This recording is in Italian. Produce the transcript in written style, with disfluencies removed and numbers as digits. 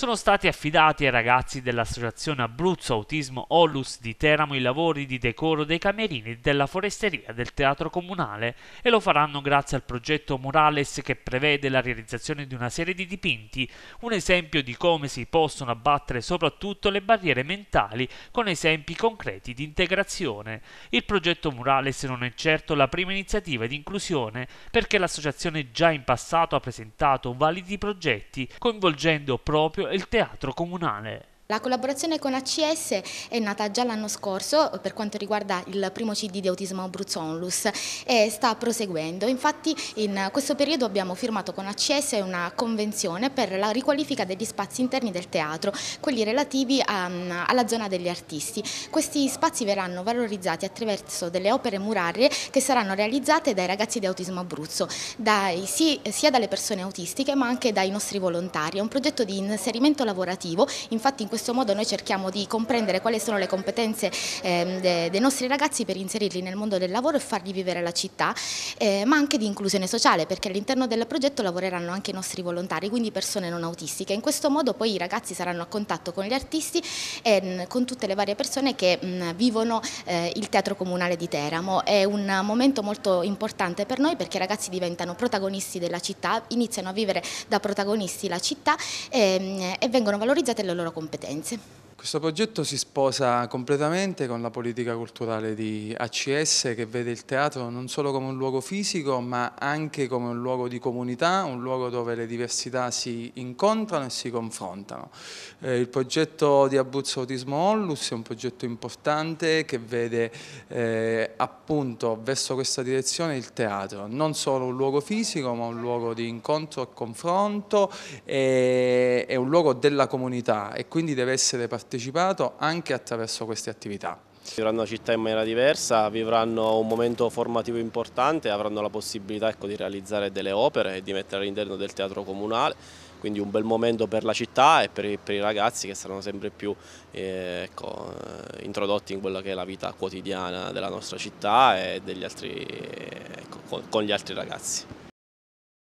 Sono stati affidati ai ragazzi dell'Associazione Abruzzo Autismo Onlus di Teramo i lavori di decoro dei camerini della foresteria del Teatro Comunale e lo faranno grazie al progetto Murales che prevede la realizzazione di una serie di dipinti, un esempio di come si possono abbattere soprattutto le barriere mentali con esempi concreti di integrazione. Il progetto Murales non è certo la prima iniziativa di inclusione perché l'associazione già in passato ha presentato validi progetti coinvolgendo proprio il teatro comunale. La collaborazione con ACS è nata già l'anno scorso per quanto riguarda il primo CD di Autismo Abruzzo Onlus e sta proseguendo. Infatti in questo periodo abbiamo firmato con ACS una convenzione per la riqualifica degli spazi interni del teatro, quelli relativi alla zona degli artisti. Questi spazi verranno valorizzati attraverso delle opere murarie che saranno realizzate dai ragazzi di Autismo Abruzzo, sia dalle persone autistiche ma anche dai nostri volontari. È un progetto di inserimento lavorativo, infatti in questo modo noi cerchiamo di comprendere quali sono le competenze dei nostri ragazzi per inserirli nel mondo del lavoro e fargli vivere la città, ma anche di inclusione sociale, perché all'interno del progetto lavoreranno anche i nostri volontari, quindi persone non autistiche. In questo modo poi i ragazzi saranno a contatto con gli artisti e con tutte le varie persone che vivono il Teatro Comunale di Teramo. È un momento molto importante per noi perché i ragazzi diventano protagonisti della città, iniziano a vivere da protagonisti la città e vengono valorizzate le loro competenze. Questo progetto si sposa completamente con la politica culturale di ACS che vede il teatro non solo come un luogo fisico ma anche come un luogo di comunità, un luogo dove le diversità si incontrano e si confrontano. Il progetto di Abruzzo Autismo Onlus è un progetto importante che vede appunto verso questa direzione il teatro, non solo un luogo fisico ma un luogo di incontro e confronto, è un luogo della comunità e quindi deve essere partecipato anche attraverso queste attività. Vivranno la città in maniera diversa, vivranno un momento formativo importante, avranno la possibilità di realizzare delle opere e di mettere all'interno del teatro comunale, quindi un bel momento per la città e per i ragazzi che saranno sempre più introdotti in quella che è la vita quotidiana della nostra città e con gli altri ragazzi.